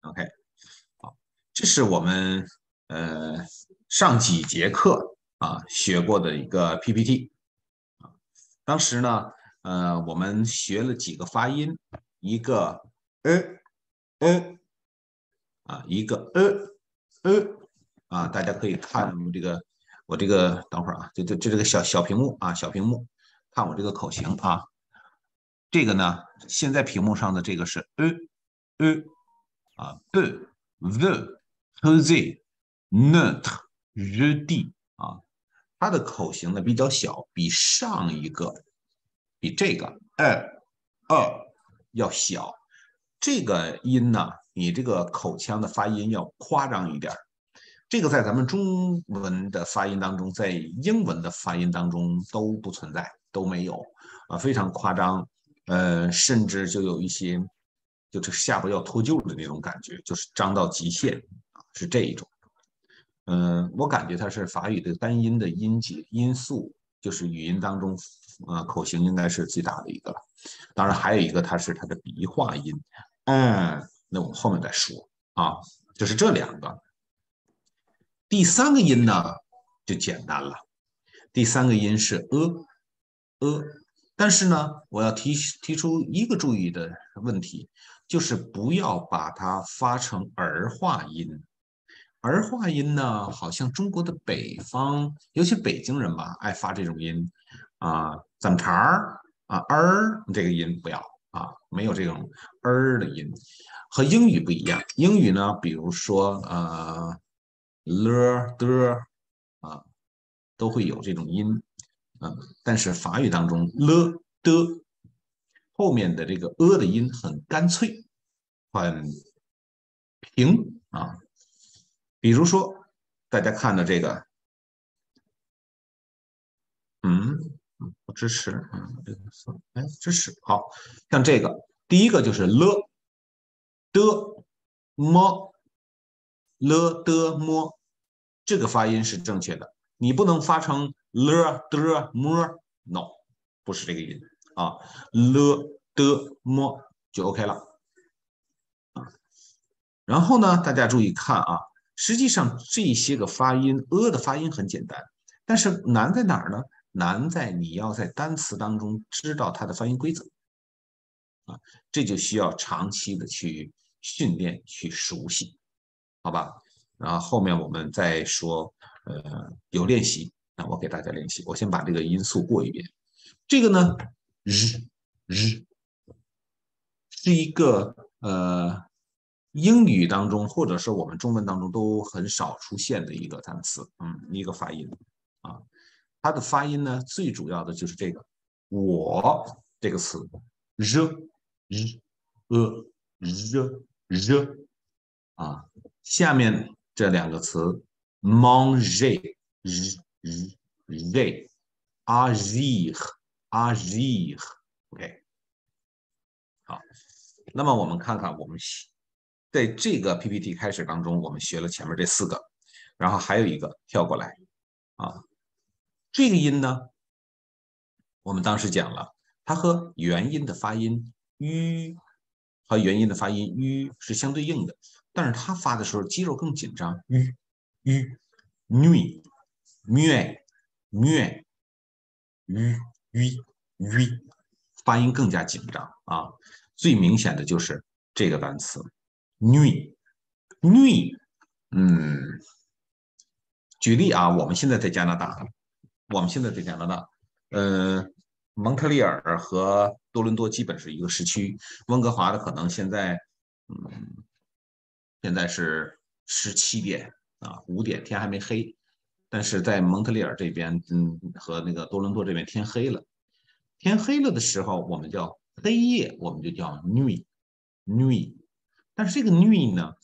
OK， 好，这是我们上几节课学过的一个 PPT。当时呢，我们学了几个发音，一个一个大家可以看我这个等会儿这个小屏幕小屏幕，看我这个口型这个呢，现在屏幕上的这个是b the z not d 它的口型呢比较小，比上一个比这个要小。这个音呢，你这个口腔的发音要夸张一点。这个在咱们中文的发音当中，在英文的发音当中都不存在，都没有非常夸张，甚至就有一些就是下巴要脱臼的那种感觉，就是张到极限是这一种。我感觉它是法语的单音的音素，就是语音当中口型应该是最大的一个了。当然还有一个它是它的鼻化音，那我们后面再说就是这两个。第三个音呢就简单了，第三个音是但是呢，我要提出一个注意的问题，就是不要把它发成儿化音。儿化音呢，好像中国的北方，尤其北京人吧，爱发这种音怎么茬儿这个音不要没有这种的音，和英语不一样。英语呢，比如说了的都会有这种音但是法语当中了的后面的这个的音很干脆，很平比如说大家看的这个，不支持，支持，好像这个第一个就是了的么了的么，这个发音是正确的，你不能发成了的么 ，no， 不是这个音了的么就 OK 了然后呢，大家注意看实际上这些个发音的发音很简单，但是难在哪儿呢？难在你要在单词当中知道它的发音规则这就需要长期的去训练去熟悉，好吧？然后后面我们再说有练习，那我给大家练习，我先把这个音素过一遍。这个呢日是一个英语当中或者是我们中文当中都很少出现的一个单词，一个发音它的发音呢最主要的就是这个我这个词日热下面这两个词 manger agir OK 好，那么我们看看我们在这个 PPT 开始当中，我们学了前面这4个，然后还有一个跳过来这个音呢，我们当时讲了，它和元音的发音和元音的发音是相对应的，但是它发的时候肌肉更紧张女发音更加紧张最明显的就是这个单词女举例我们现在在加拿大，蒙特利尔和多伦多基本是一个时区，温哥华的可能现在是17点5点天还没黑，但是在蒙特利尔这边和那个多伦多这边天黑了，天黑了的时候我们叫黑夜，我们就叫 nuit， 但是这个 nuit 呢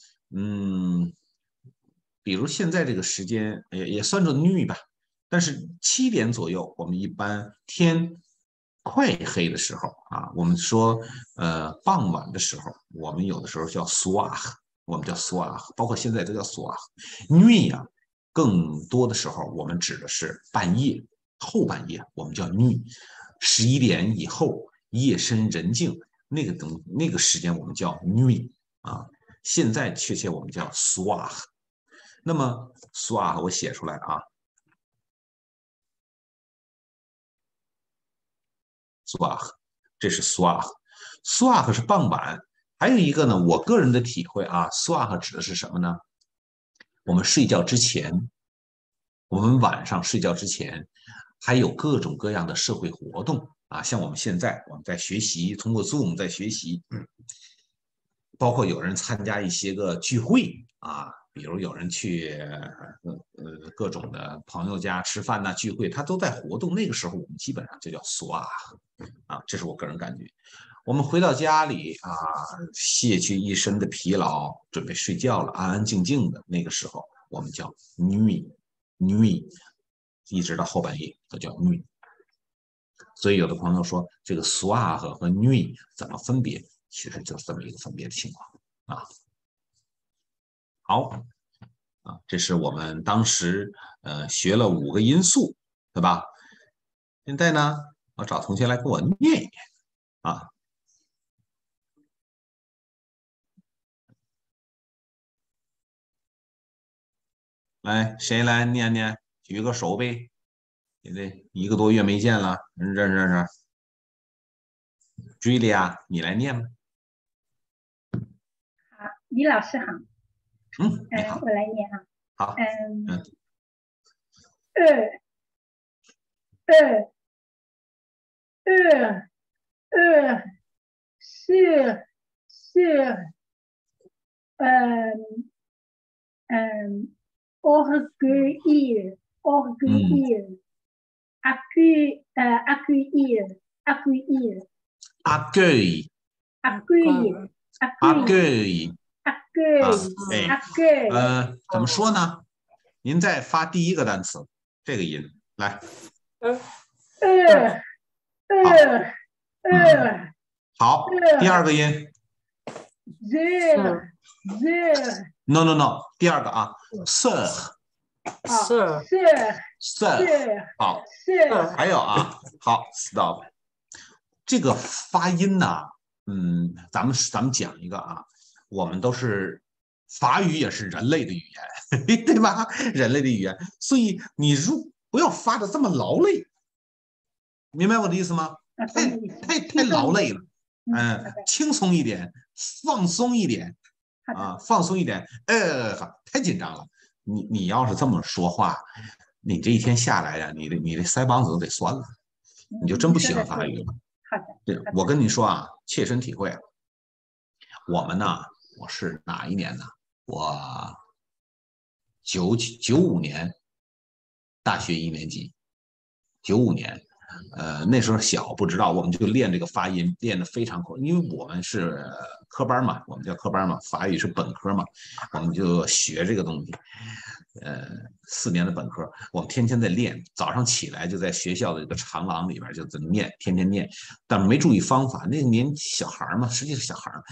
比如现在这个时间也算作 nuit 吧，但是7点左右我们一般天快黑的时候我们说傍晚的时候，我们有的时候叫 soir， 我们叫 soir， 包括现在都叫 soir。nuit 更多的时候我们指的是半夜后半夜，我们叫 nuit。11点以后夜深人静那个时间我们叫 nuit 现在确切我们叫 swah。那么 swah 我写出来啊 ，swah， 这是 swah，swah 是傍晚。还有一个呢，我个人的体会啊，swah 指的是什么呢？我们睡觉之前，我们晚上睡觉之前，还有各种各样的社会活动啊，像我们现在我们在学习，通过 Zoom 在学习，包括有人参加一些个聚会啊，比如有人去各种的朋友家吃饭呐、聚会，他都在活动。那个时候我们基本上就叫 swah 啊，这是我个人感觉。我们回到家里啊，卸去一身的疲劳，准备睡觉了，安安静静的那个时候，我们叫 nuit，一直到后半夜都叫 nuit。所以有的朋友说这个 swah 和 nuit 怎么分别？其实就是这么一个分别的情况啊。好啊，这是我们当时学了5个因素，对吧？现在呢，我找同学来给我念一念啊。来，谁来念念？举个手呗。现在1个多月没见了，认识？Julia，你来念吧。 好，李老师好。 你好。 我来念啊。 好。 二是orgueil accueillir accueil 怎么说呢？您再发第一个单词，这个音来。好，第二个音。No， 第二个啊 ，sir， 好，还有啊，好 ，stop。这个发音呢，咱们讲一个啊，我们都是法语也是人类的语言，对吧？人类的语言，所以你不要发的这么劳累，明白我的意思吗？太劳累了，轻松一点，放松一点啊，放松一点，太紧张了。你要是这么说话，你这一天下来呀，你的腮帮子都得酸了，你就真不喜欢法语了。 好的， 对，我跟你说啊，切身体会。我们呢，我是哪一年呢？我95年大学1年级，95年，那时候小不知道，我们就练这个发音，练得非常快，因为我们是科班嘛，我们叫科班嘛，法语是本科嘛，我们就学这个东西。4年的本科，我们天天在练，早上起来就在学校的这个长廊里边就在念，天天念，但是没注意方法。那个年小孩嘛，实际是小孩，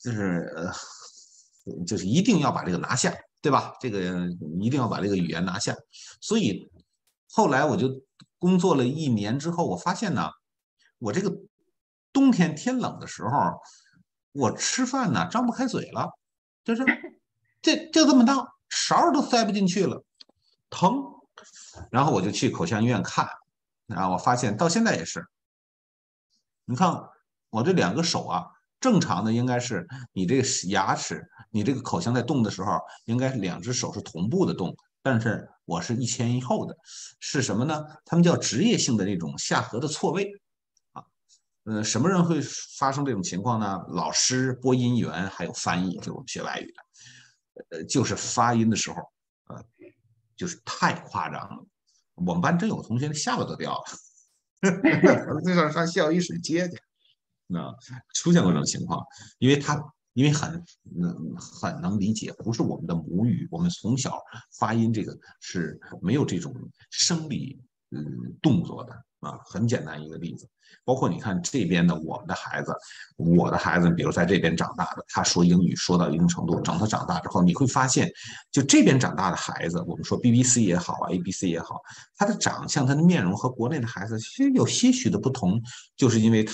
就是一定要把这个拿下，对吧？这个一定要把这个语言拿下。所以后来我就工作了1年之后，我发现呢，我这个冬天天冷的时候，我吃饭呢张不开嘴了，就是就这么大，勺都塞不进去了，疼。然后我就去口腔医院看，啊，我发现到现在也是。你看我这2个手啊，正常的应该是你这个牙齿，你这个口腔在动的时候，应该2只手是同步的动，但是我是一前一后的，是什么呢？他们叫职业性的这种下颌的错位啊。什么人会发生这种情况呢？老师、播音员还有翻译，就是我们学外语的，就是发音的时候，就是太夸张了。我们班真有个同学下巴都掉了。那上校医室接去，出现过这种情况，因为很能理解，不是我们的母语，我们从小发音这个是没有这种生理动作的啊。很简单一个例子，包括你看这边的我的孩子，比如在这边长大的，他说英语说到一定程度，等他长大之后，你会发现，就这边长大的孩子，我们说 BBC 也好啊，ABC 也好，他的长相、他的面容和国内的孩子其实有些许的不同，就是因为他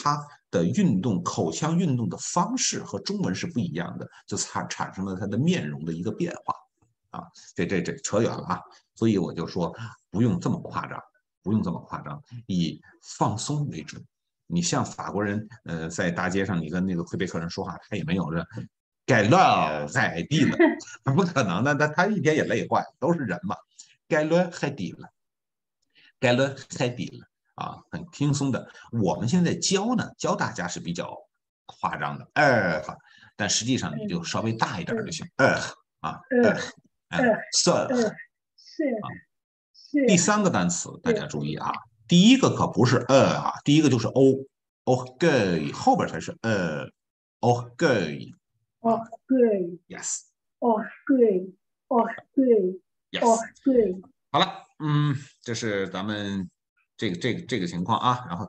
的运动，口腔运动的方式和中文是不一样的，就产生了它的面容的一个变化啊。这扯远了啊，所以我就说不用这么夸张，不用这么夸张，以放松为主。你像法国人，在大街上你跟那个魁北克人说话，他也没有这盖乱在地了，不可能的，他一天也累坏，都是人嘛，盖乱海底了。盖了海底了啊，很轻松的。我们现在教大家是比较夸张的，但实际上你就稍微大一点就行，啊，算是啊。第是 3个单词大家注意啊，第一个可不是啊，第一个就是 orgueil，后边才是orgueil。 哦对 Yes， 哦对哦对 yes。 哦对好了，这是咱们这个情况啊。然后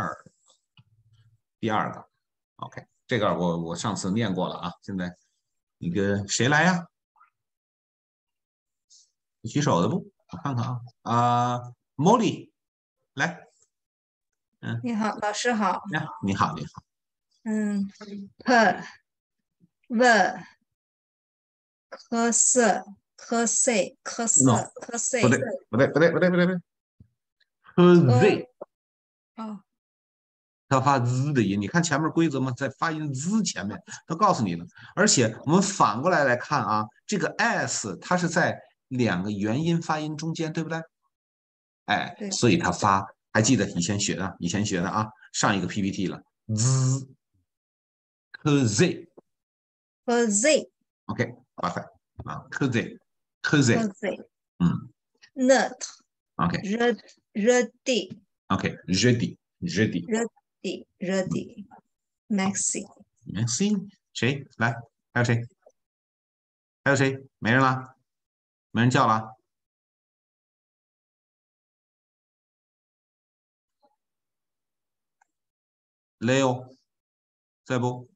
第二个，OK，这个我上次念过了啊。现在那个谁来呀？举手的不？我看看Molly 来， 你好，老师好。 你好，你好。 p v 科瑟科 c 科 No， 瑟科 c 不对。z， 哦， 它发 z 的音。你看前面规则吗？在发音 z 前面，都告诉你了。而且我们反过来看啊，这个 s 它是在2个元音发音中间，对不对？ 对， 所以它发，还记得以前学的啊，上一个 PPT 了 z z 科 z OK， 发快啊 z 科 z， z n nut OK ready OK ready ready maxi Maxine 谁来？还有谁？还有谁？没人了？没人叫了？Leo 在不？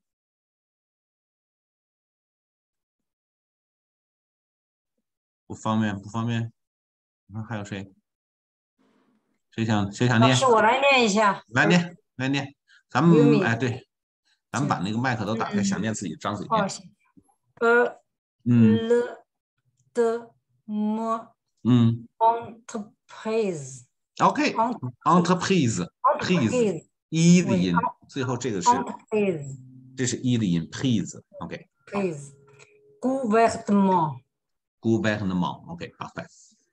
不方便。你看还有谁？谁想念？ 老师，我来念一下。 来念。咱不用念。 对，咱们把那个麦克都打开，想念自己张嘴念。 哦，行。l de m entreprise OK entreprise please 一的音，最后这个是这是一的音 please OK please gouvernement OK 好拜。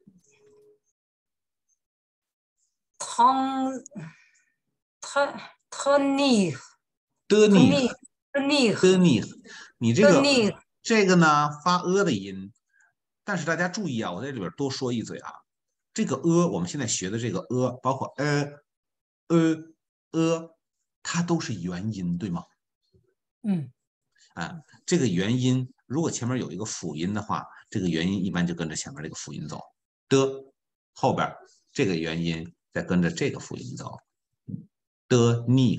tenir 的你 tenir 你这个呢发的音，但是大家注意啊，我在这里边多说一嘴啊，这个我们现在学的这个包括它都是元音，对吗？这个元音如果前面有一个辅音的话，这个元音一般就跟着前面这个辅音走的，后边这个元音再跟着这个辅音走的你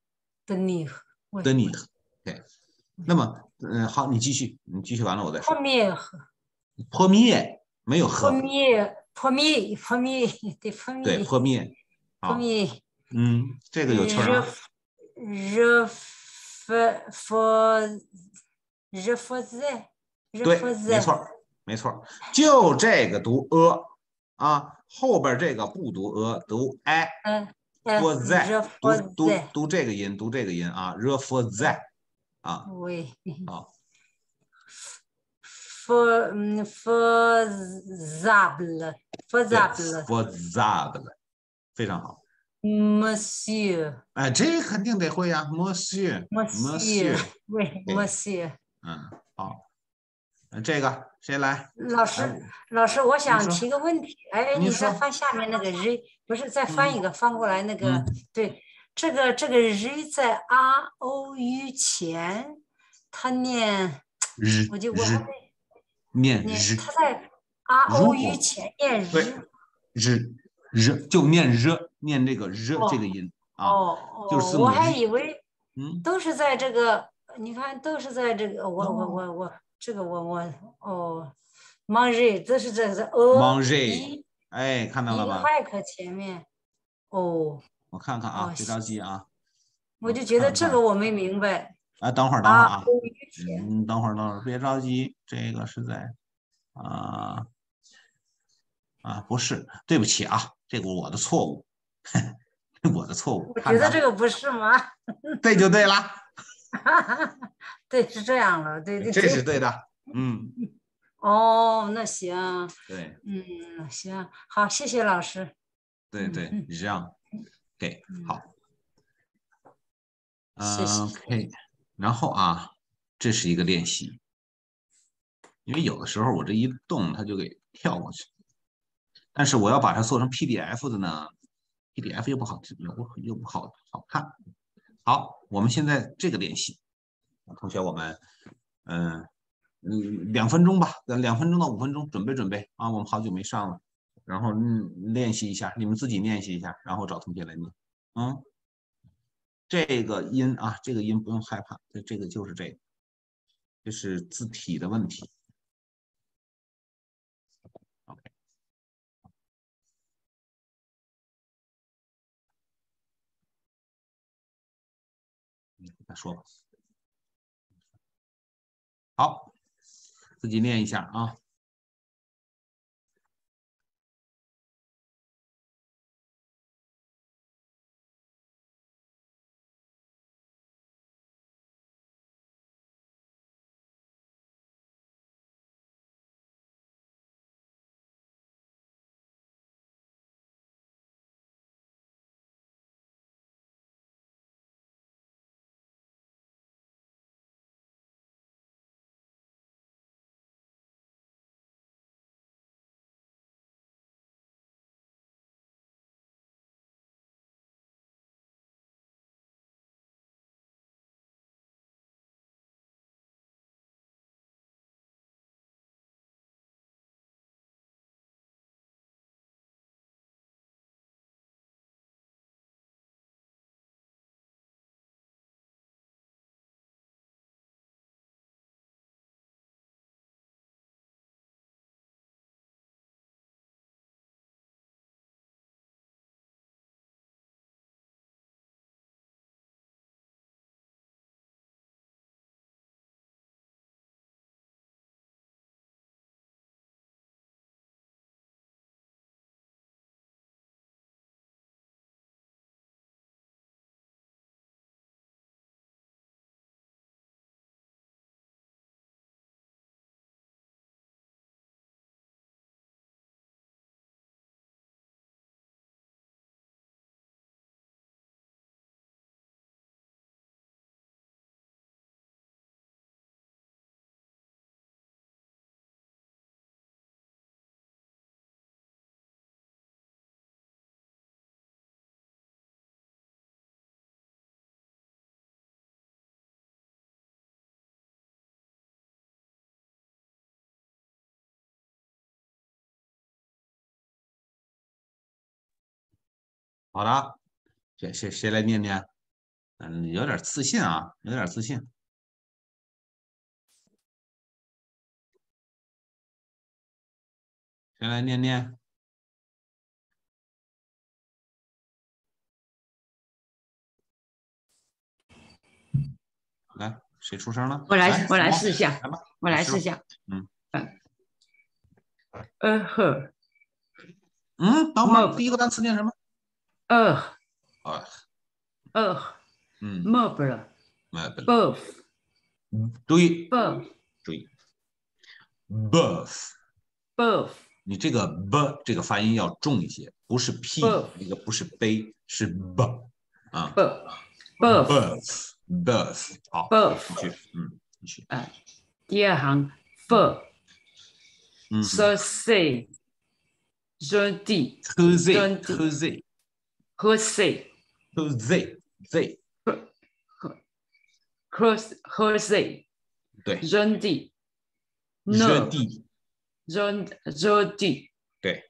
对。那么好，你继续完了我再说。破灭没有和。 破灭对破灭。这个有趣啊。对，没错，就这个读啊，后边这个不读读for that， 读这个音啊，for that 啊，好 ，for 非常好。 Monsieur， 这肯定得会呀 ，Monsieur，好，这个谁来？ 老师，我想提个问题。你再翻下面那个 r， 不是再翻一个，翻过来那个，对，这个 r 在 ROU 前，它念，我念它在 ROU 前念就念念这个这个音啊，就是字母。 我还以为都是在这个，你看都是在这个，我这个manger， 这是这个 manger，看到了吧？ 一个 hack 前面， 我看看啊，别着急啊， 我就觉得这个我没明白。 等会儿啊，等会儿，别着急，这个是在不是，对不起啊，这个我的错误，我的错误。 我觉得这个不是吗？ 对就对了。 对，是这样了，对， 这是对的。 哦，那行。 对。 行，好，谢谢老师。 对，是这样。给好。 谢谢。 OK， 然后这是一个练习，因为有的时候我这一动它就给跳过去，但是我要把它做成 PDF 的呢 ，PDF 又不好看。好，我们现在这个练习，同学我们2分钟吧，2分钟到5分钟，准备啊，我们好久没上了，然后练习一下，你们自己练习一下，然后找同学来念。这个音这个音不用害怕，这个就是这个，这是字体的问题。OK， 再说吧。好，自己念一下啊。好的，谁来念念？有点自信啊，有点自信。谁来念念？来，谁出声了？ 我来试一下，我来试一下。her。 等会儿第一个单词念什么 ？meuble。birth。 注意 birth。 你这个 b 这个发音要重一些，不是 p， 那个不是杯，是 b 啊。birth。好，继续。 第二行 fur。say。jeudi。Jose。 对。 jeudi。 对。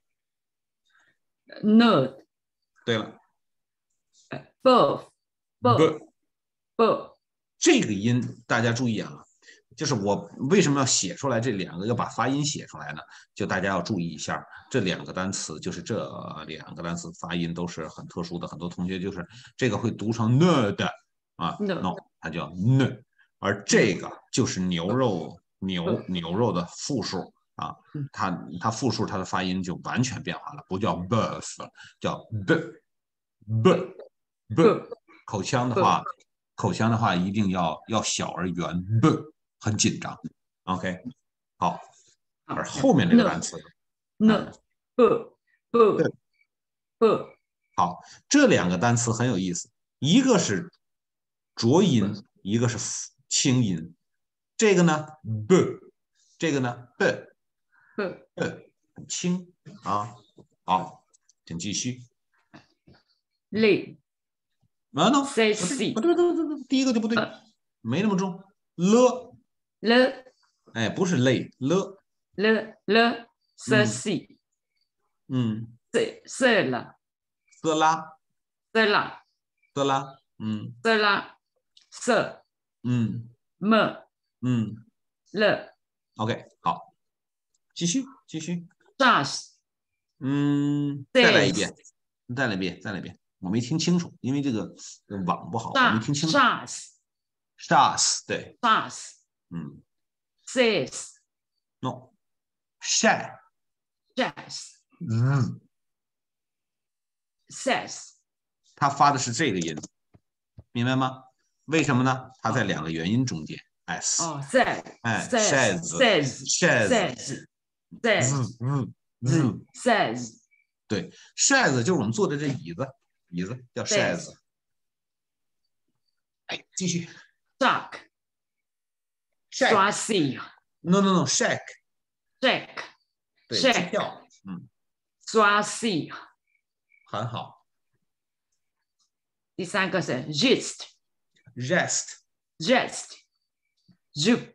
nerd。 对了。 birth。 这个音大家注意啊，就是我为什么要写出来这2个，要把发音写出来呢？就大家要注意一下，这2个单词，就是这2个单词发音都是很特殊的，很多同学就是这个会读成 nerd， 啊 No ，no，它叫 n，而这个就是牛肉的复数啊，它复数它的发音就完全变化了，不叫 birth，叫 b。口腔的话一定要小而圆，b 很紧张。OK， 好，而后面这个单词 no b 好，这两个单词很有意思，一个是浊音，一个是清音。这个呢 b， 这个呢 b， 很轻啊。好，请继续。 累啊 no， ，sexy， 不对，第一个就不对，没那么重。了，哎，不是累了。 sexy，色啦， 色拉， 色啦， 色拉， 色啦，色么了 OK， 好，继续， ，sass， 再来一遍，我没听清楚，因为这个网不好，我没听清楚。sass， 对 says， no， 晒， says， 他发的是这个音，明白吗？为什么呢？它在两个元音中间 s， 哎 says， 对 ，chaise 就是我们坐的这椅子叫 chaise。哎，继续刷新 ，no shack， 对，机 check， 票， 刷新。 很好。 第三个是 rest， jup，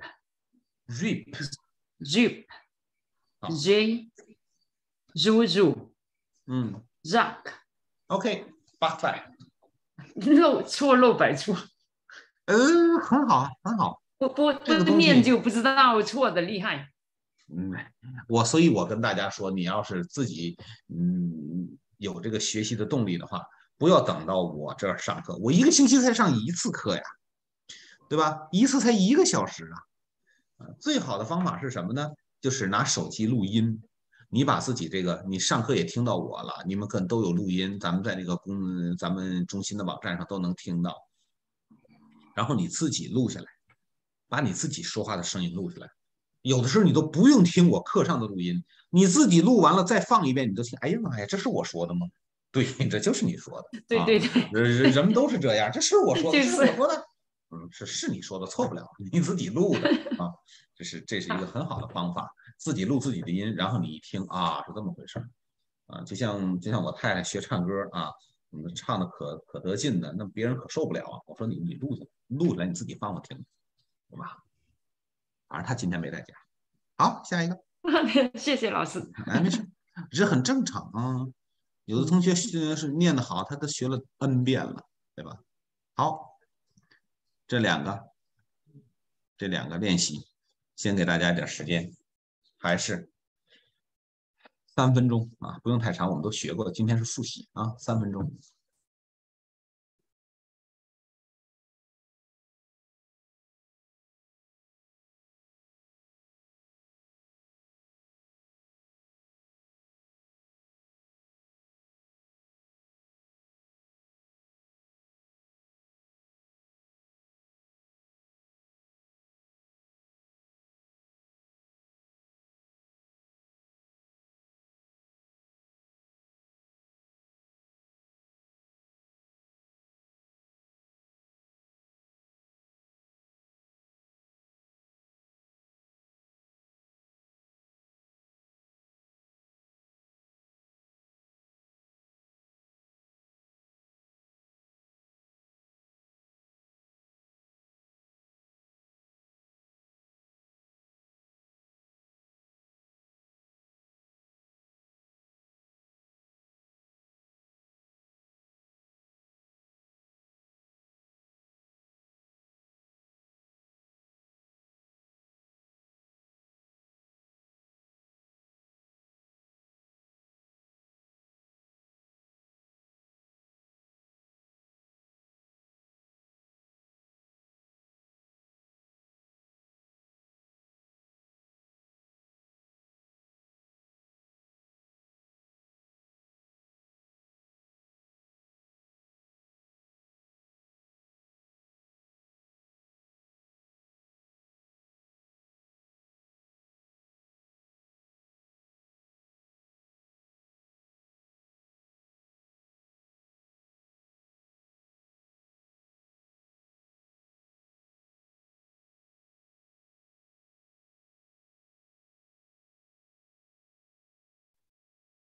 j 入 rock， OK， 八块， 漏百出， 很好， 不这个东西念就不知道错的厉害。 所以我跟大家说，你要是自己有这个学习的动力的话，不要等到我这儿上课，我一个星期才上一次课呀，对吧？一次才1个小时啊。最好的方法是什么呢？就是拿手机录音。你把自己这个，你上课也听到我了，你们可能都有录音，咱们在那个咱们中心的网站上都能听到。然后你自己录下来，把你自己说话的声音录下来。有的时候你都不用听我课上的录音，你自己录完了再放一遍，你都听，哎呀妈呀，这是我说的吗？对，这就是你说的。 对， 人们都是这样，这是我说的， 就是我说的。是你说的，错不了，你自己录的啊，这是一个很好的方法，自己录自己的音，然后你一听啊，是这么回事啊，就像我太太学唱歌啊，唱的可得劲的，那别人可受不了啊。我说你录下来，你自己放我听，对吧？反正他今天没在家。好，下一个。 谢谢老师。 哎，没事，这很正常啊。有的同学是念得好，他都学了 N 遍了，对吧？好。这两个练习，先给大家一点时间，还是3分钟啊，不用太长，我们都学过，今天是复习啊，3分钟。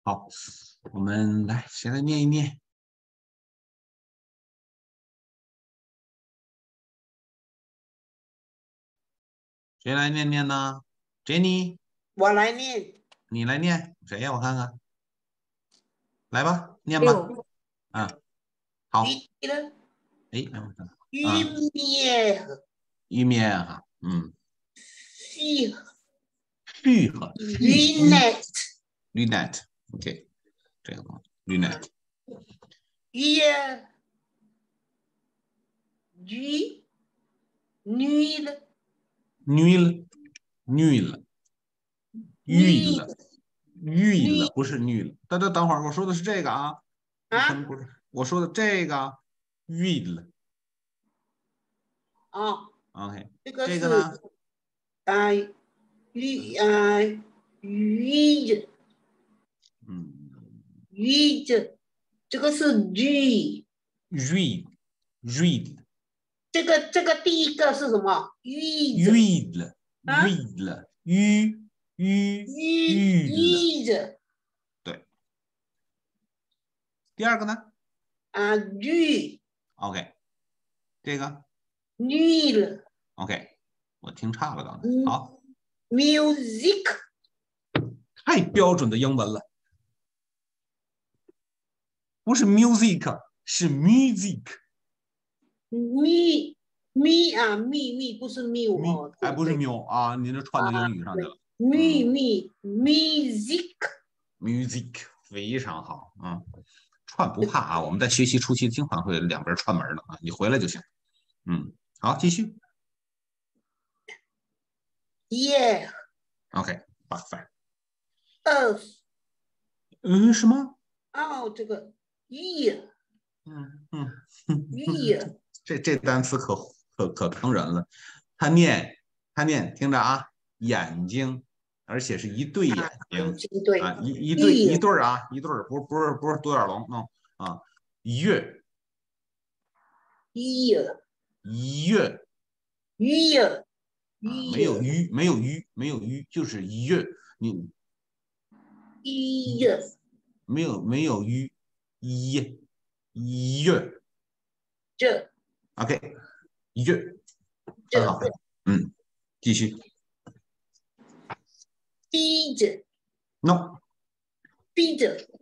好，我们来，谁来念一念？谁来念念呢 ？Jenny， 我来念。 你来念，谁呀？我看看，来吧，念吧。啊，好。哎，我看看。玉面哈，玉和 Lynette，OK， 这个 Lynette。女了，不是女了。等会儿，我说的是这个啊。不是，我说的这个女了。OK， 这个呢？ 这个是 read。 这个第一个是什么 ？read 了。对。第二个呢？OK， 这个OK， 我听差了刚才。好 ，music， 太标准的英文了，不是 music， 是 music。 咪不是缪哦， 哎，不是缪啊，您这串到英语上去了。music 非常好啊，串不怕啊，我们在学习初期经常会两边串门的啊，你回来就行。好，继续。OK， 8 什么？ 这个这单词可坑人了。他念，听着啊，眼睛，而且是一对眼睛啊，一对啊，一对，不是独眼龙啊，月，没有鱼，就是月，你没有鱼，月。OK， 月，很好。继续。No。闭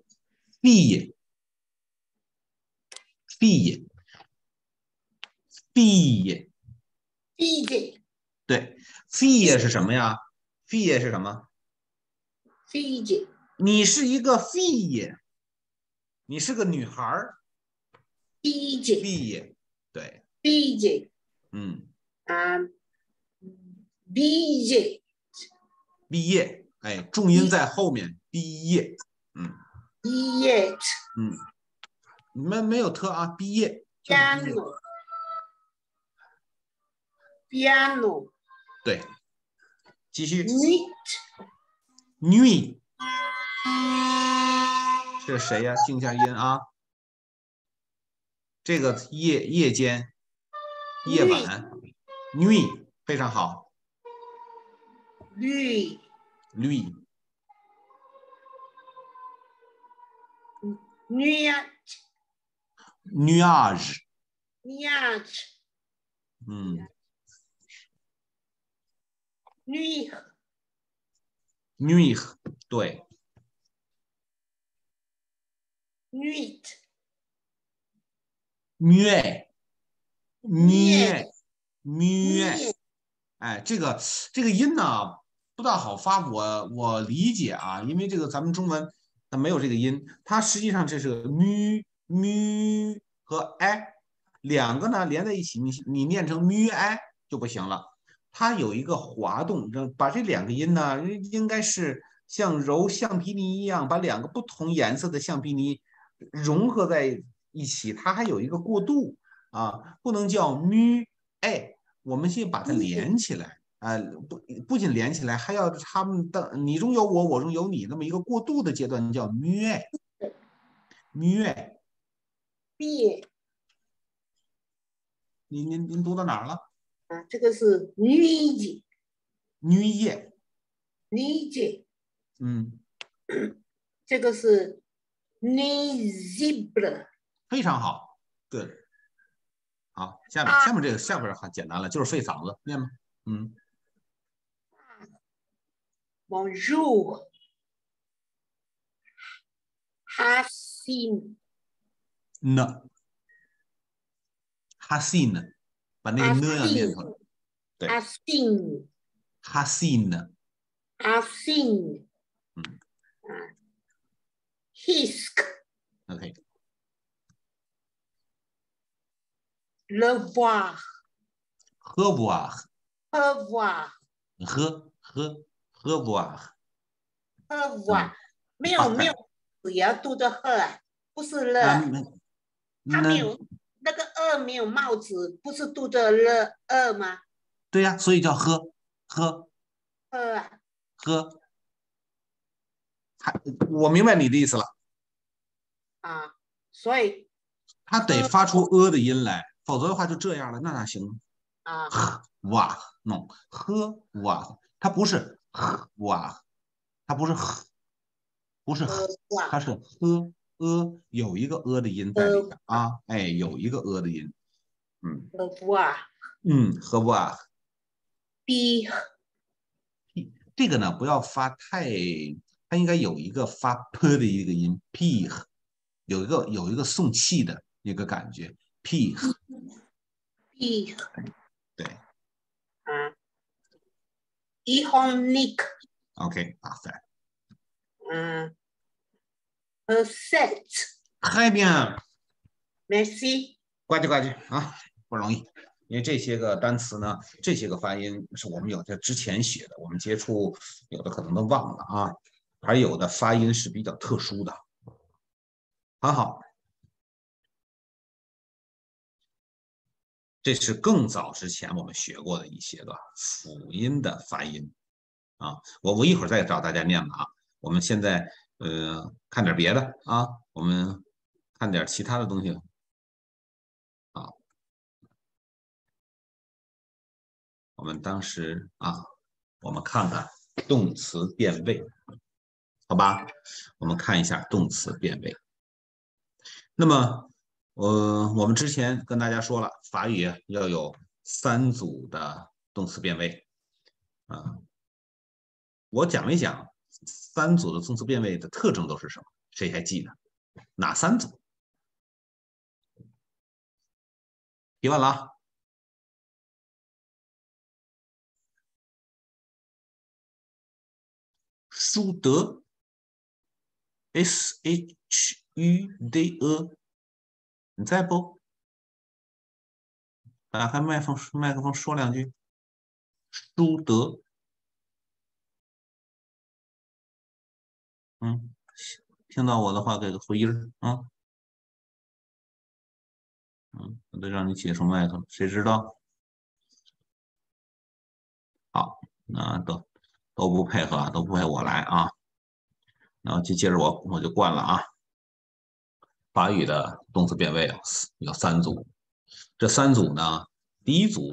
对 ，fie 是什么呀 ？fie 是什么？你是一个 fie， 你是个女孩儿。fie， 对。毕业，哎，重音在后面，毕业。你们没有特啊，毕业。 piano， 对，继续。nuit， 这是谁呀？静下音啊。这个夜间，夜晚 nuit 非常好。nuage， nuit， 对。muet， 哎，这个音呢不大好发，我理解啊，因为这个咱们中文它没有这个音，它实际上这是mu 和 i 两个呢连在一起，你念成 mu i 就不行了，它有一个滑动，把这两个音呢应该是像揉橡皮泥一样，把两个不同颜色的橡皮泥融合在一起，它还有一个过渡啊，不能叫 mu i。我们先把它连起来，不仅连起来，还要他们的你中有我，我中有你，那么一个过渡的阶段叫 muet。您读到哪儿了？ 这个是nuit。 这个是 Nizibl。 非常好，对。好，下面这个下边很简单了，就是费嗓子，念吧。嗯。 Bonjour。Hassin。 呢。Hassin， 把那个呢要念出来。对。 Hassin。 Hassin。 Hassin。Hisk。 OK。 Revoir。 Revoir。 Revoir。 Revoir。 Revoir。没有，也要读的呵，不是了。他没有那个没有帽子，不是读的了吗？ 对呀，所以叫喝。我明白你的意思了。 啊，所以他得发出的音来，否则的话就这样了，那哪行啊？ 哇，no， 喝哇，它不是哇，它不是不是它是有一个的音在里边啊，哎，有一个的音，喝哇。 b 这个呢，不要发太，它应该有一个发 p 的一个音 p， 有一个送气的一个感觉 p。对。 Ihonic。 OK， parfait。 Set。 Très bien。 Merci。 呱唧啊，不容易，因为这些个单词呢，这些个发音是我们有在之前学的，我们接触有的可能都忘了啊，还有的发音是比较特殊的。很好，这是更早之前我们学过的一些个辅音的发音啊，我一会儿再找大家念吧啊。我们现在看点别的啊，我们看点其他的东西啊。我们当时啊，我们看看动词变位，好吧？我们看一下动词变位。那么，我们之前跟大家说了，法语要有3组的动词变位啊。我讲一讲3组的动词变位的特征都是什么？谁还记得？哪3组？提问了啊。舒德 ，SHUDE， 你在不？打开麦克风说2句。舒德，听到我的话给个回音啊。我得让你解除麦克，谁知道？好，那都不配合，都不配我来啊。然后就接着我就惯了啊。法语的动词变位有3组，这3组呢，第一组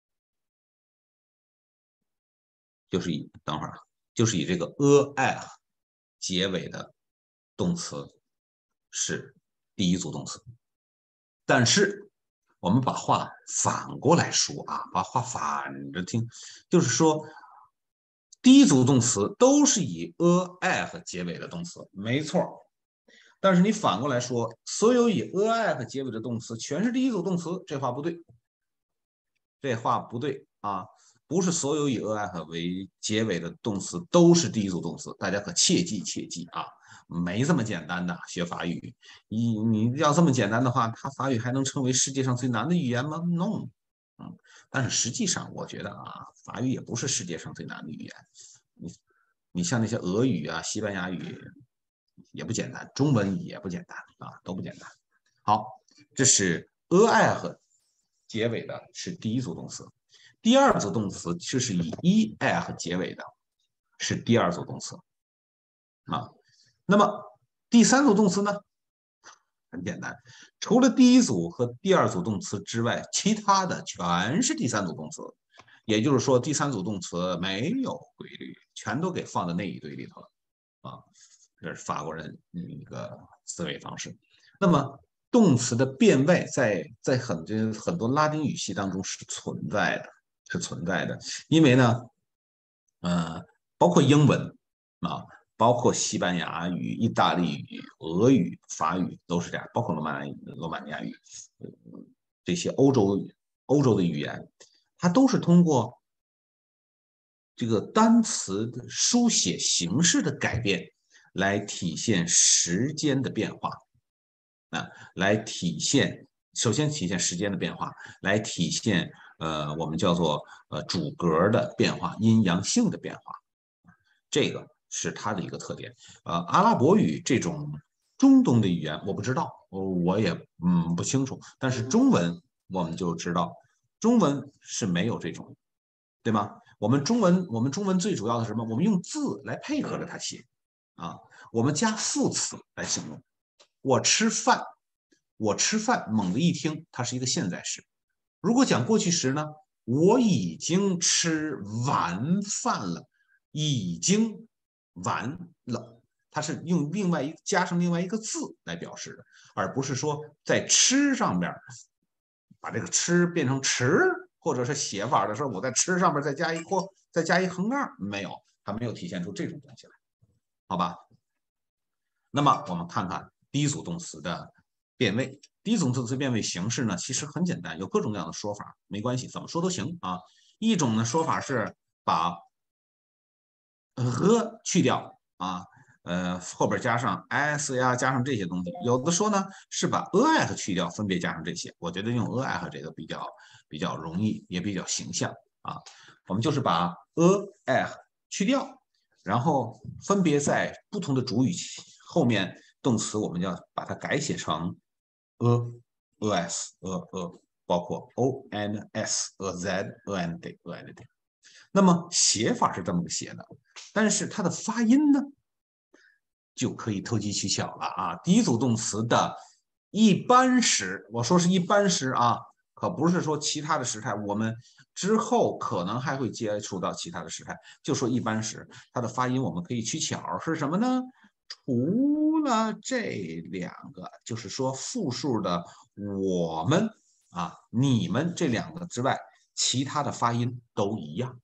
就是以这个 ai 结尾的动词是第一组动词，但是我们把话反过来说啊，把话反着听，就是说第一组动词都是以 ai 结尾的动词，没错。但是你反过来说，所有以 ai 结尾的动词全是第一组动词，这话不对，这话不对啊！不是所有以 ai 为结尾的动词都是第一组动词，大家可切记啊！没这么简单的学法语，你要这么简单的话，法语还能成为世界上最难的语言吗 ？No， 但是实际上我觉得啊，法语也不是世界上最难的语言。你像那些俄语啊、西班牙语也不简单，中文也不简单啊，都不简单。好，这是 ai 和结尾的是第一组动词，第二组动词就是以 ei 和结尾的是第二组动词啊。那么第3组动词呢？很简单，除了第一组和第二组动词之外，其他的全是第3组动词。也就是说，第3组动词没有规律，全都给放在那一堆里头了啊。 这是法国人一个思维方式。那么动词的变位在很多拉丁语系当中是存在的，因为呢，包括英文啊，包括西班牙语、意大利语、俄语、法语都是这样，包括罗马尼亚语，这些欧洲的语言，它都是通过这个单词的书写形式的改变来体现时间的变化。首先体现时间的变化，来体现我们叫做主格的变化、阴阳性的变化，这个是它的一个特点。阿拉伯语这种中东的语言我不知道，我也不清楚，但是中文我们就知道，中文是没有这种，对吗？我们中文最主要的是什么？我们用字来配合着它写啊，我们加副词来形容。我吃饭，猛地一听，它是一个现在时。如果讲过去时呢，我已经吃完饭了，已经完了，它是用加上另外一个字来表示的，而不是说在吃上边把这个吃变成吃，或者是写法的时候我在吃上边再加一横杠，没有，它没有体现出这种东西来，好吧？那么我们看看第一组动词的变位。第一组动词变位形式呢，其实很简单，有各种各样的说法，没关系，怎么说都行啊。一种呢说法是把去掉啊，后边加上 s 呀，加上这些东西。有的说呢是把 -h 去掉，分别加上这些。我觉得用 -h 这个比较容易，也比较形象啊。我们就是把 -h 去掉，然后分别在不同的主语后面动词，我们要把它改写成 -s、包括 o and s、z、and d、and d。那么写法是这么写的，但是它的发音呢，就可以投机取巧了啊。第一组动词的一般时，我说是一般时啊，可不是说其他的时态，我们之后可能还会接触到其他的时态，就说一般时，它的发音我们可以取巧是什么呢？除了这两个，就是说复数的我们啊、你们这两个之外，其他的发音都一样。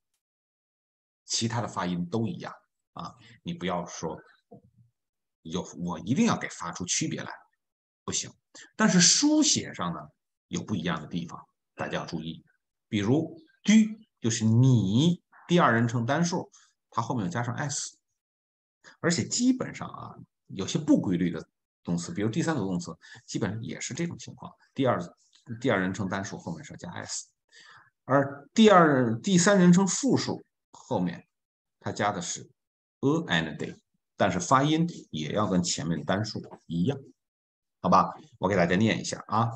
啊！你不要说我一定要给发出区别来，不行。但是书写上呢有不一样的地方，大家要注意。比如 du 就是你第二人称单数，它后面要加上 s， 而且基本上啊有些不规律的动词，比如第三组动词，基本上也是这种情况，第二人称单数后面是要加 s， 而第三人称复数后面它加的是 and d， 但是发音也要跟前面单数一样，好吧？我给大家念一下啊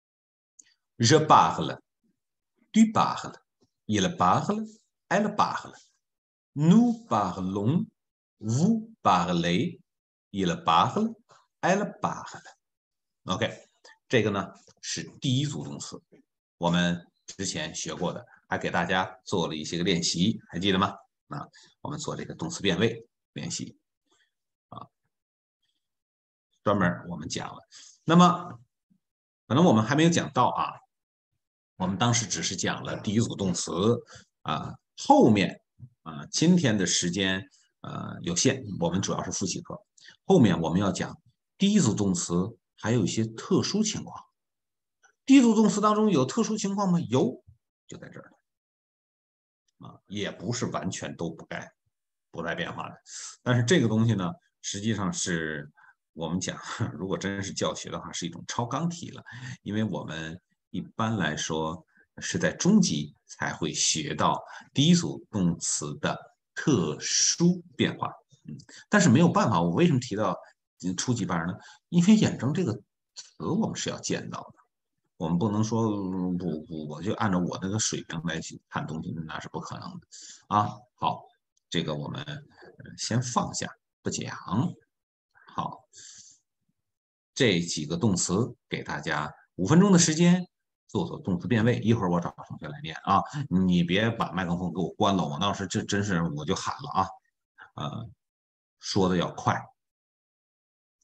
：Je parle, tu parles, il parle, elle parle, nous parlons, vous parlez, il parle, elle parle。OK， 这个呢是第一组动词，我们之前学过的，还给大家做了一些个练习，还记得吗？啊，我们做这个动词变位练习啊，专门我们讲了。那么可能我们还没有讲到啊，我们当时只是讲了第一组动词啊，后面啊今天的时间有限，我们主要是复习课，后面我们要讲第一组动词还有一些特殊情况。第一组动词当中有特殊情况吗？有，就在这儿。也不是完全都不带变化的，但是这个东西呢，实际上是我们讲，如果真是教学的话，是一种超纲题了，因为我们一般来说是在中级才会学到第一组动词的特殊变化，但是没有办法，我为什么提到初级班呢？因为眼睁这个词我们是要见到的。我们不能说不，我就按照我那个水平来去看东西，那是不可能的啊。好，这个我们先放下不讲。好，这几个动词给大家5分钟的时间做动词变位，一会儿我找同学来念啊。你别把麦克风给我关了，我到时这真是我就喊了啊。说的要快，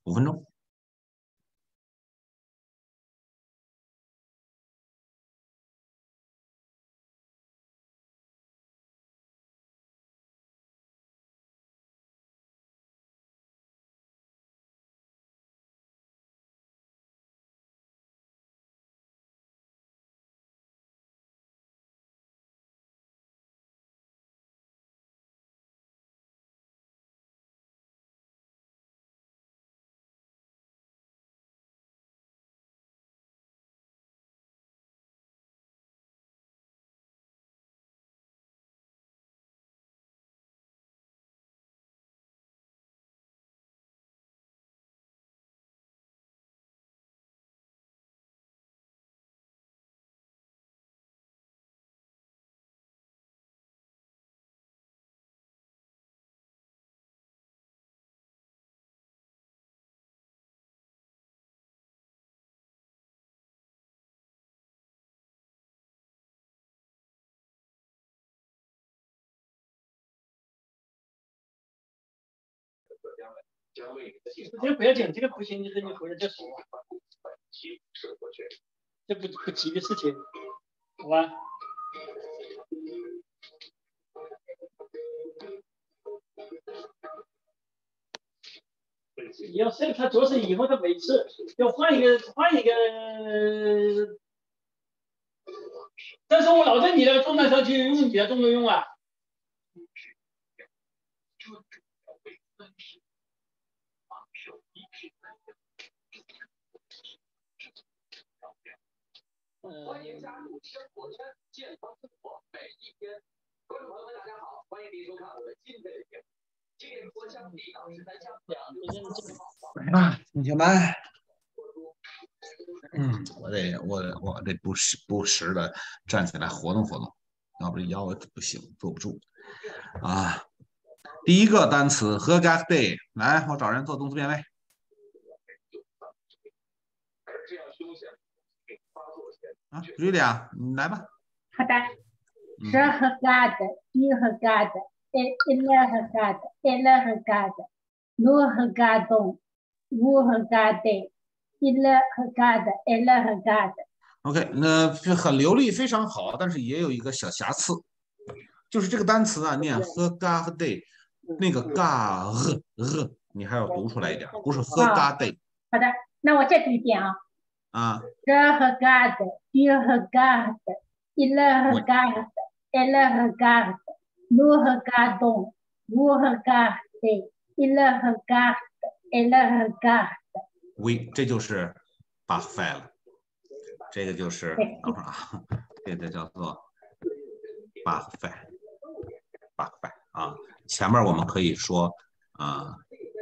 5分钟。 这个不要讲，这个不行，你回来再说。这不急的事情，好吧？你要是他做事以后，他每次要换一个，但是我老在你的状态上去用你的动作用啊。 欢迎加入生活圈，健康生活每一天。观众朋友们，大家好，欢迎您收看我们今天的节目。今天说相声13项同学们，我得不时的站起来活动活动，要不这腰不行，坐不住啊。第一个单词 regardez， 来，我找人做动词变位。啊 ，Julia， 你来吧。 好的。Je regarde, tu regardes, il regarde, elle regarde, nous regardons, vous regardez, il regarde, elle regarde。 OK， 那很流利，非常好，但是也有一个小瑕疵，就是这个单词啊，念 regarde， 那个 gar 你还要读出来一点，不是 regarde。 好的，那我再读一遍啊。 啊。 Je regarde, tu regardes, il regarde, elle regarde, nous regardons, vous regardez, il regarde, elle regarde。 oui， 这就是parfait了。这个就是等会儿啊，这个叫做parfait啊。前面我们可以说啊，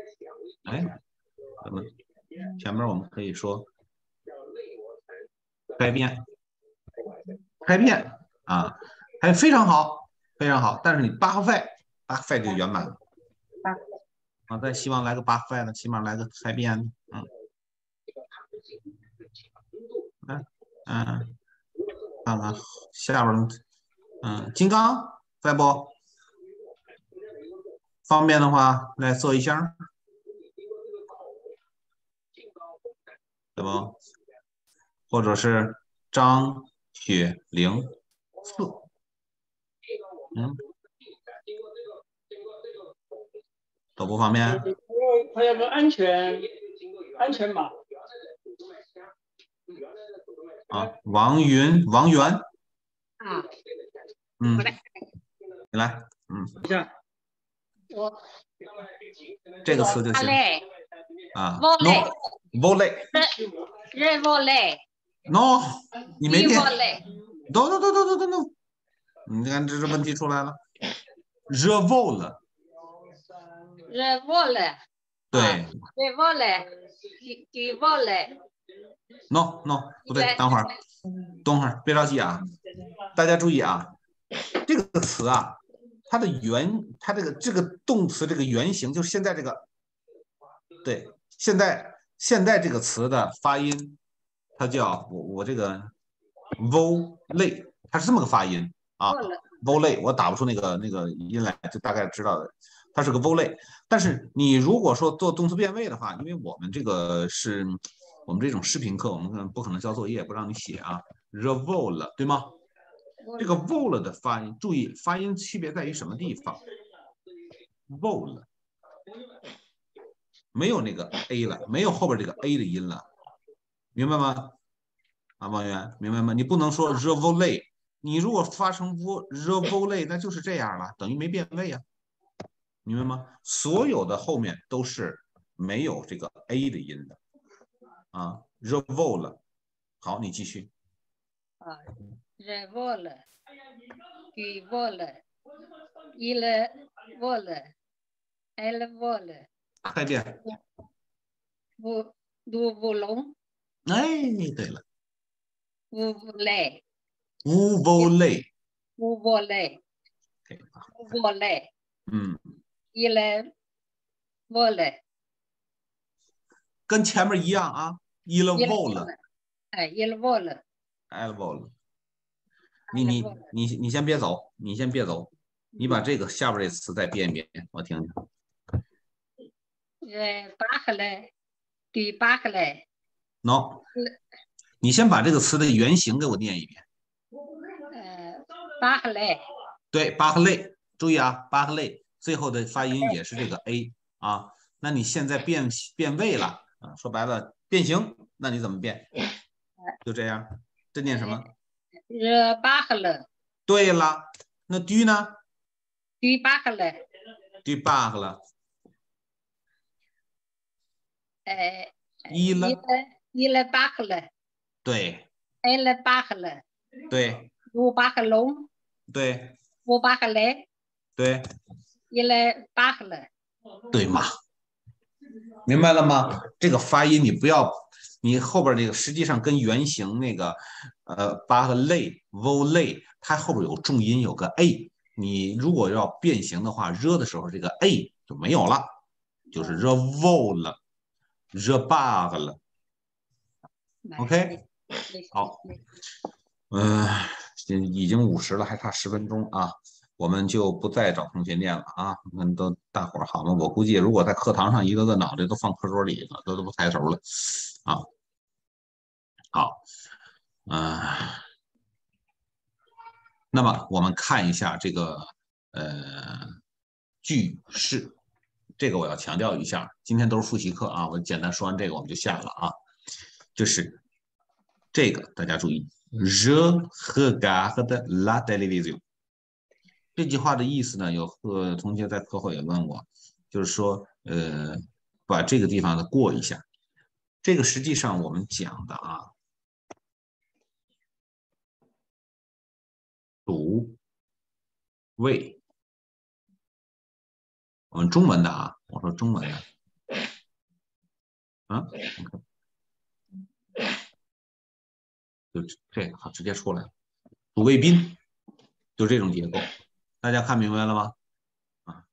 怎么？前面我们可以说改变啊，还非常好，非常好。但是你parfait就圆满了。啊，再希望来个parfait的，起码来个改变。看看下边，金刚在不？方便的话来做一下，对不？或者是张雪玲4，都不方便。 还有个安全码。 啊，王源。 啊。 你来， 一下。 这个词就行。啊 ，volley。No， 你没念。No， 你看这问题出来了。Je vole。对。 Je vole。Tu vole。No， 不对，等会儿，别着急啊，大家注意啊，这个词啊，它这个动词这个原型就是现在这个，对，现在这个词的发音，它叫我这个 volley， 它是这么个发音啊 ，volley， 我打不出那个音来，就大概知道的它是个 vowel。但是你如果说做动词变位的话，因为我们这个是我们这种视频课，我们不可能交作业不让你写啊 ，the vowel 对吗？这个 vowel 的发音，注意发音区别在于什么地方 ？vowel 没有那个 a 了，没有后边这个 a 的音了，明白吗？啊，王源，明白吗？你不能说 the vowel， 你如果发成 the vowel， 那就是这样了，等于没变位啊，明白吗？所有的后面都是没有这个 a 的音的啊 ，the vowel。好，你继续。 啊 ，the vowel。Q vowel, il vowel, elle vowel. 快点。 Nous voulons. 哎，对了。 Vous voulez. Vous voulez. Vous voulez. Vous voulez. 嗯。 Il vole. 跟前面一样啊 ，il vole。 哎 ，il vole。 elle vole。你先别走，你先别走，你把这个下边这词再变一遍，我听听。 parle, tu parles. No， 你先把这个词的原型给我念一遍。 parle。 对 ，parle， 注意啊 ，parle 最后的发音也是这个 a 啊。那你现在变位了啊，说白了变形，那你怎么变？就这样，这念什么 ？je parle。 对了，那 du 呢 ？tu parles。 du parles。 il parle。 对。 elle parle。 对。 nous parlons。 对。 vous parlez。 对。 il parle。 对嘛？明白了吗？这个发音你不要，你后边这个实际上跟原型那个parle vole 它后边有重音，有个 a。你如果要变形的话，热的时候这个 a 就没有了，就是 the vole the parle。OK， 好，已经50了，还差10分钟啊。我们就不再找同学念了啊！们都大伙儿好吗？我估计如果在课堂上一个个脑袋都放课桌里了，都不抬头了啊！好，那么我们看一下这个句式，这个我要强调一下，今天都是复习课啊，我简单说完这个我们就下了啊。就是这个大家注意 ，Je regarde la télévision。这句话的意思呢，有个同学在课后也问我，就是说，把这个地方的过一下。这个实际上我们讲的啊，主谓，我们中文的啊，我说中文的，啊，就这个好直接出来了，主谓宾，就这种结构。大家看明白了吗？啊，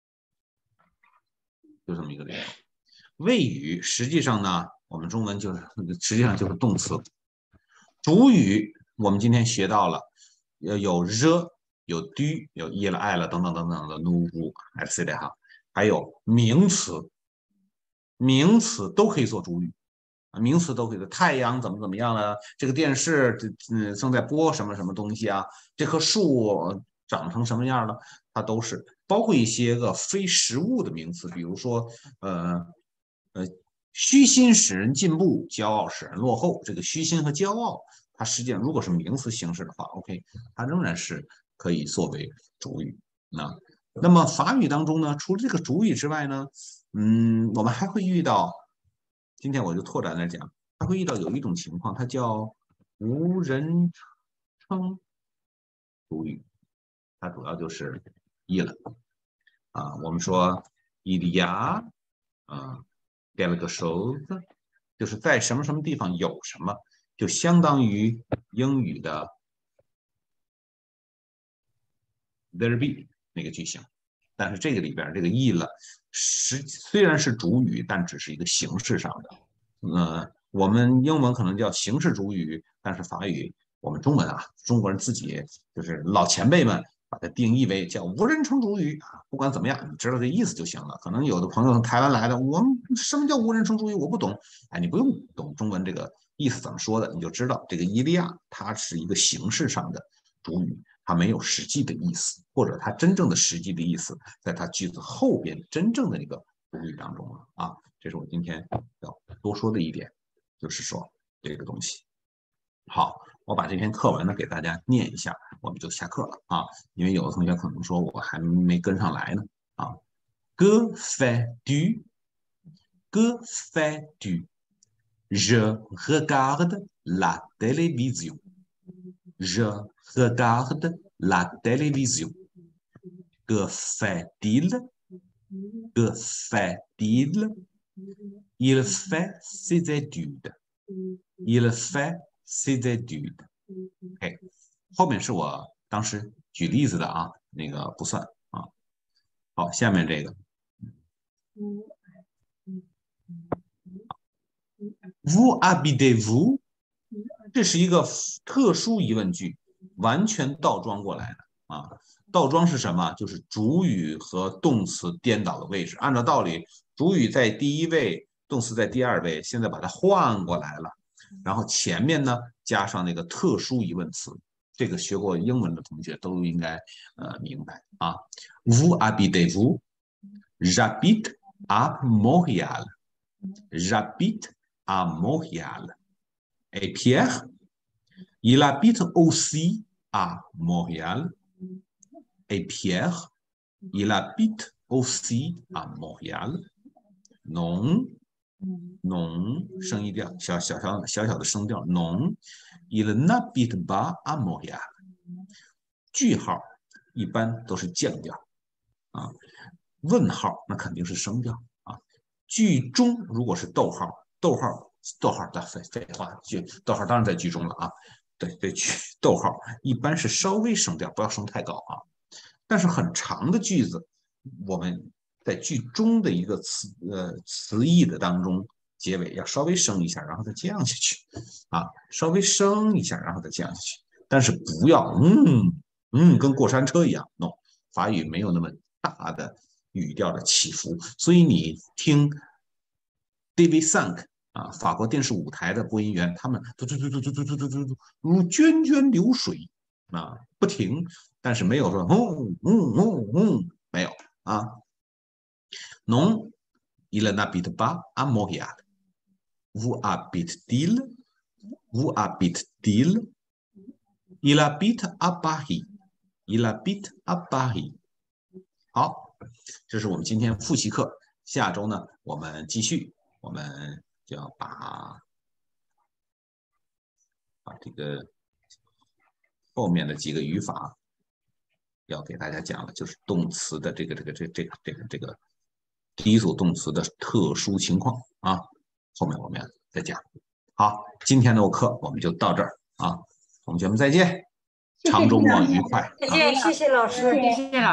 就这么一个结构。谓语实际上呢，我们中文实际上就是动词。主语我们今天学到了，有 the， 有 do， 有 il elle 等等等等的 nous etc 哈，还有名词，名词都可以做主语。名词都可以的，太阳怎么怎么样了？这个电视正在播什么什么东西啊？这棵树长成什么样了？它都是包括一些个非实物的名词，比如说虚心使人进步，骄傲使人落后。这个虚心和骄傲，它实际上如果是名词形式的话 ，OK， 它仍然是可以作为主语。那么法语当中呢，除了这个主语之外呢，我们还会遇到。今天我就拓展来讲，还会遇到有一种情况，它叫无人称主语，它主要就是il啊，我们说il y a quelque chose， 就是在什么什么地方有什么，就相当于英语的 there be 那个句型。但是这个里边这个il虽然是主语，但只是一个形式上的。我们英文可能叫形式主语，但是法语我们中文啊，中国人自己就是老前辈们把它定义为叫无人称主语啊。不管怎么样，你知道这意思就行了。可能有的朋友从台湾来的，我们什么叫无人称主语？我不懂。哎，你不用懂中文这个意思怎么说的，你就知道这个伊利亚它是一个形式上的主语，它没有实际的意思，或者它真正的实际的意思在它句子后边真正的那个主语当中了啊。这是我今天要多说的一点，就是说这个东西。好，我把这篇课文呢给大家念一下，我们就下课了啊。因为有的同学可能说我还没跟上来呢啊。Que fais-tu? Que fais-tu? Je regarde la télévision. Je regarde la télévision. Que fait-il? Que fait-il? Il fait ses études. Il fait ses études. OK， 后面是我当时举例子的啊，那个不算啊。好，下面这个 ，Vous habitez-vous？ 这是一个特殊疑问句，完全倒装过来的啊。倒装是什么？就是主语和动词颠倒的位置。按照道理，主语在第一位，动词在第二位，现在把它换过来了。然后前面呢加上那个特殊疑问词，这个学过英文的同学都应该明白啊。Vous habitez-vous? J'habite à Montréal. J'habite à Montréal. Et Pierre, il habite aussi à Montréal. Et Pierre, il habite aussi à Montréal. Non. Non， 声一调，小小的声调。Non， il n'habite pas à Montréal。句号一般都是降调啊，问号那肯定是升调啊。句中如果是逗号的废话，逗号当然在句中了啊。对，逗号一般是稍微升调，不要升太高啊。但是很长的句子，我们在句中的一个词义的当中，结尾要稍微升一下，然后再降下去啊，稍微升一下，然后再降下去。但是不要跟过山车一样 ，no， 法语没有那么大的语调的起伏，所以你听 TV5 啊，法国电视舞台的播音员，他们嘟如涓涓流水啊，不停，但是没有说没有啊。Non, il n'habite pas à Montréal. Vous habite-t-il? Vous habite-t-il? Il habite à Paris. Il habite à Paris. 好，这是我们今天复习课。下周呢，我们继续，我们就要把这个后面的几个语法要给大家讲了，就是动词的这个第一组动词的特殊情况啊，后面我们要再讲。好，今天的课我们就到这儿啊，同学们再见，长周末愉快。 再见，谢谢老师，谢谢老师。